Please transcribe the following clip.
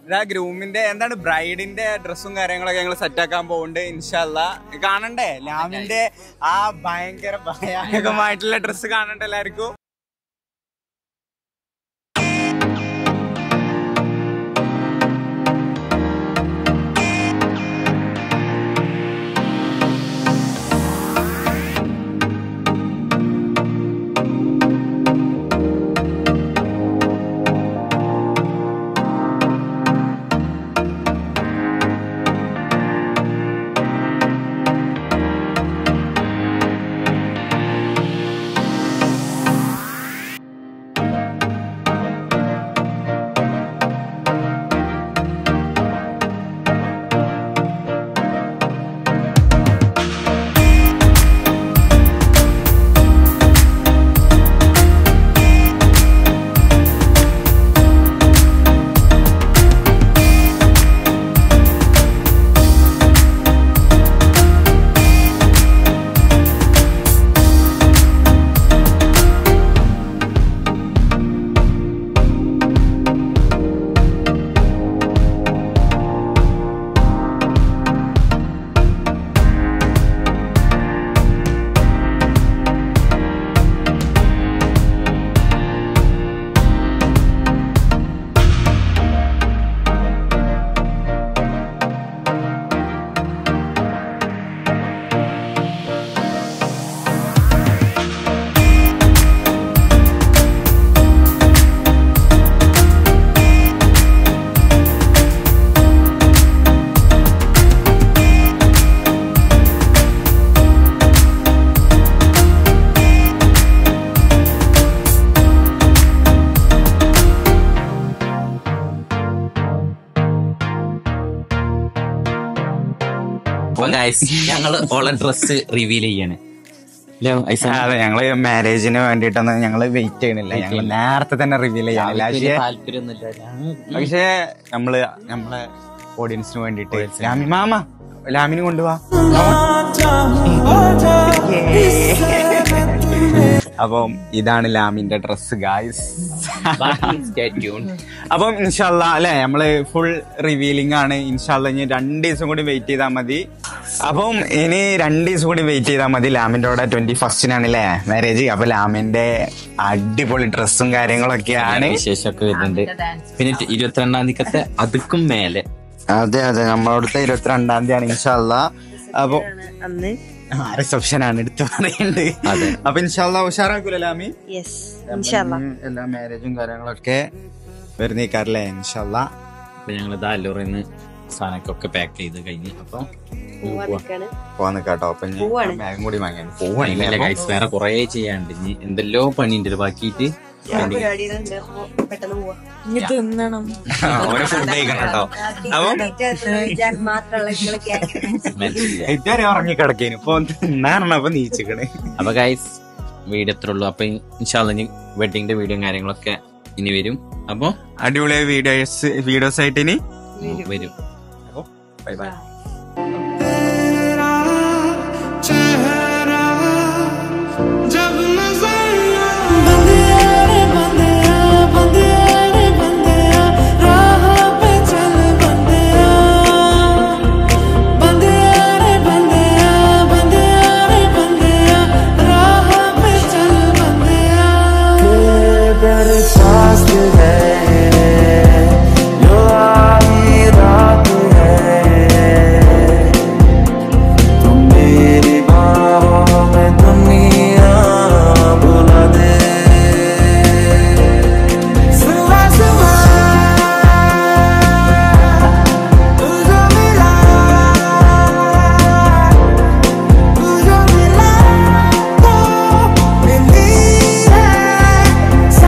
ഇതാ ഗ്രൂമിന്റെ എന്താണ് ബ്രൈഡിന്റെ ഡ്രസ്സും കാര്യങ്ങളൊക്കെ ഞങ്ങൾ സെറ്റാക്കാൻ പോകുന്നുണ്ട് ഇൻഷാ അല്ലാ. കാണണ്ടേ ലാമിന്റെ ആ ഭയങ്കര ഭയാനകമായിട്ടുള്ള ഡ്രസ്സ് കാണണ്ടേ എല്ലാവർക്കും. ഞങ്ങള് ഓളെ ഡ്രസ് റിവീൽ ചെയ്യാണ്. അതെ, ഞങ്ങള് മാരേജിന് വേണ്ടിട്ടൊന്നും ഞങ്ങള് വെയിറ്റ് ചെയ്യണില്ല, ഞങ്ങള് നേരത്തെ തന്നെ റിവീൽ ചെയ്യണില്ല. പക്ഷേ നമ്മളെ ഓഡിയൻസിന് വേണ്ടിട്ട് ലാമിന് കൊണ്ടുപോവാ. അപ്പം ഇതാണ് ലാമിന്റെ ഡ്രസ് ഗായ്സ്. അപ്പം ഇൻഷാല്ലാ അല്ലെ നമ്മള് ഫുൾ റിവീലിംഗ് ആണ് ഇൻഷാല്ലാ. ഇനി 2 ദിവസം കൂടി വെയിറ്റ് ചെയ്താൽ മതി. അപ്പം ഇനി 2 ദിവസം കൂടി വെയിറ്റ് ചെയ്താൽ മതി. ലാമിന്റെ കൂടെ 21st അല്ലേ മാരേജ്. അപ്പൊ ലാമിന്റെ അടിപൊളി ഡ്രസ്സും കാര്യങ്ങളൊക്കെയാണ്, വിശേഷമൊക്കെ വരുന്നുണ്ട്. പിന്നെ 22-ാം തീയതി അതുക്കും മേലെ. അതെ നമ്മളവിടുത്തെ 22-ാം തീയതി ഇൻഷാല്ലാ. അപ്പൊ റിസപ്ഷൻ ആണ് എടുത്ത് പറയുന്നുണ്ട്. അപ്പൊ ഇൻഷാല്ലാ ഉഷാറാക്കൂല ലാമി. എല്ലാ മാരേജും കാര്യങ്ങളൊക്കെ വരുന്നേക്കാരല്ലേ ഇൻഷാല്ലാ. അപ്പൊ ഞങ്ങൾ അല്ലൂറിന്ന് സാധനമൊക്കെ പാക്ക് ചെയ്ത് കഴിഞ്ഞ് അപ്പൊ പോവാൻ നിക്കാട്ടോ. അപ്പൊ ബാഗും കൂടി വാങ്ങാൻ പോവാണില്ല ഗൈസ്. വേറെ കൊറേ ചെയ്യാണ്ട്, ഇനി എന്തെല്ലോ പണിയുണ്ട് ബാക്കിയിട്ട്. ഫുഡ് കഴിക്കണം കേട്ടോ. അപ്പൊ ഉറങ്ങി കിടക്കേനു ഇപ്പൊ അപ്പൊ നീച്ചിക്കണേ. അപ്പൊ ഗൈസ് വീഡിയോ എത്ര ഉള്ളു. അപ്പൊ ഇൻഷാല്ലാ ഇനി വെഡിങ്ങിന്റെ വീഡിയോ കാര്യങ്ങളൊക്കെ ഇനി വരും. അപ്പൊ അടിപൊളിയായ വീഡിയോസ് ആയിട്ട് ഇനി വരും. Bye by.